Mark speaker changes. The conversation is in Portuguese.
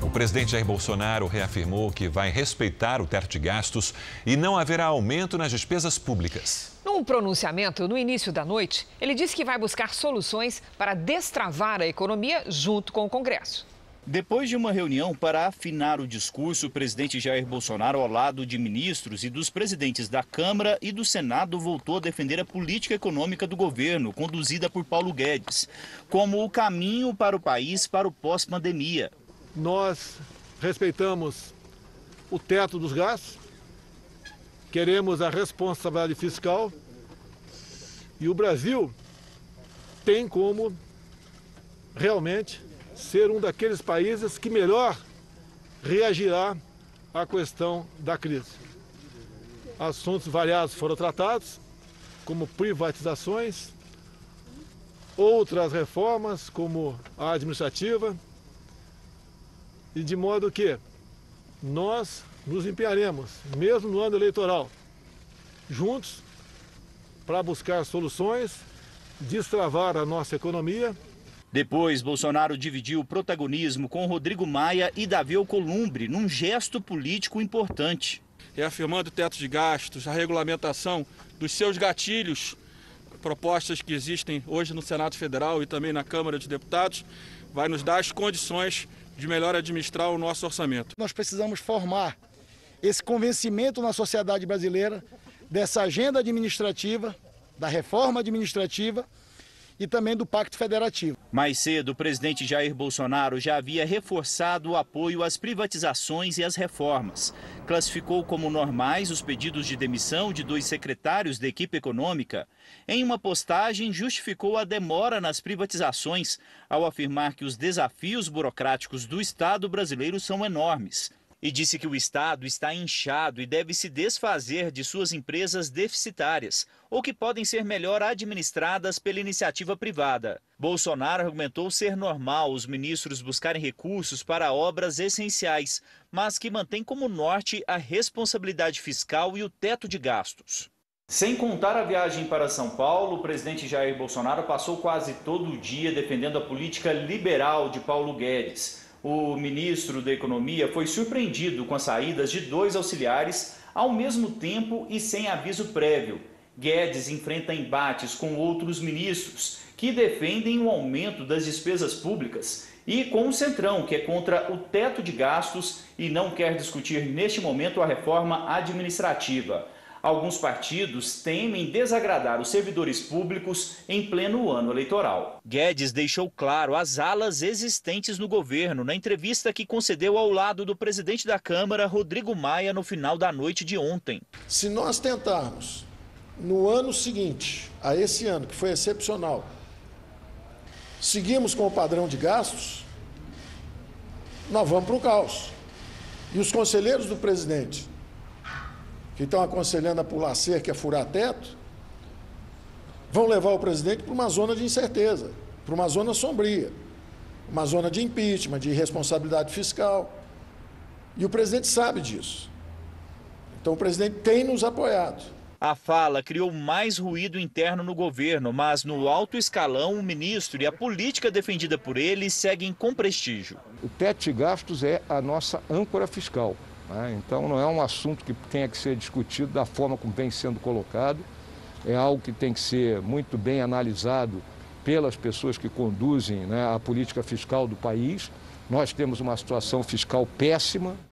Speaker 1: O presidente Jair Bolsonaro reafirmou que vai respeitar o teto de gastos e não haverá aumento nas despesas públicas.
Speaker 2: Num pronunciamento no início da noite, ele disse que vai buscar soluções para destravar a economia junto com o Congresso.
Speaker 3: Depois de uma reunião para afinar o discurso, o presidente Jair Bolsonaro, ao lado de ministros e dos presidentes da Câmara e do Senado, voltou a defender a política econômica do governo, conduzida por Paulo Guedes, como o caminho para o país para o pós-pandemia.
Speaker 4: Nós respeitamos o teto dos gastos, queremos a responsabilidade fiscal e o Brasil tem como realmente ser um daqueles países que melhor reagirá à questão da crise. Assuntos variados foram tratados, como privatizações, outras reformas, como a administrativa, e de modo que nós nos empenharemos, mesmo no ano eleitoral, juntos, para buscar soluções, destravar a nossa economia.
Speaker 3: Depois, Bolsonaro dividiu o protagonismo com Rodrigo Maia e Davi Alcolumbre, num gesto político importante.
Speaker 5: Reafirmando o teto de gastos, a regulamentação dos seus gatilhos, propostas que existem hoje no Senado Federal e também na Câmara de Deputados, vai nos dar as condições de melhor administrar o nosso orçamento.
Speaker 6: Nós precisamos formar esse convencimento na sociedade brasileira dessa agenda administrativa, da reforma administrativa e também do Pacto Federativo.
Speaker 3: Mais cedo, o presidente Jair Bolsonaro já havia reforçado o apoio às privatizações e às reformas. Classificou como normais os pedidos de demissão de 2 secretários da equipe econômica. Em uma postagem, justificou a demora nas privatizações, ao afirmar que os desafios burocráticos do Estado brasileiro são enormes. E disse que o Estado está inchado e deve se desfazer de suas empresas deficitárias ou que podem ser melhor administradas pela iniciativa privada. Bolsonaro argumentou ser normal os ministros buscarem recursos para obras essenciais, mas que mantém como norte a responsabilidade fiscal e o teto de gastos. Sem contar a viagem para São Paulo, o presidente Jair Bolsonaro passou quase todo o dia defendendo a política liberal de Paulo Guedes. O ministro da Economia foi surpreendido com as saídas de 2 auxiliares ao mesmo tempo e sem aviso prévio. Guedes enfrenta embates com outros ministros que defendem o aumento das despesas públicas e com o Centrão, que é contra o teto de gastos e não quer discutir neste momento a reforma administrativa. Alguns partidos temem desagradar os servidores públicos em pleno ano eleitoral. Guedes deixou claro as alas existentes no governo na entrevista que concedeu ao lado do presidente da Câmara, Rodrigo Maia, no final da noite de ontem.
Speaker 7: Se nós tentarmos, no ano seguinte a esse ano, que foi excepcional, seguimos com o padrão de gastos, nós vamos para o caos. E os conselheiros do presidente, que estão aconselhando a pular cerca e a furar teto, vão levar o presidente para uma zona de incerteza, para uma zona sombria, uma zona de impeachment, de irresponsabilidade fiscal. E o presidente sabe disso. Então o presidente tem nos apoiado.
Speaker 3: A fala criou mais ruído interno no governo, mas no alto escalão o ministro e a política defendida por ele seguem com prestígio.
Speaker 8: O teto de gastos é a nossa âncora fiscal. Então não é um assunto que tenha que ser discutido da forma como vem sendo colocado, é algo que tem que ser muito bem analisado pelas pessoas que conduzem a política fiscal do país. Nós temos uma situação fiscal péssima.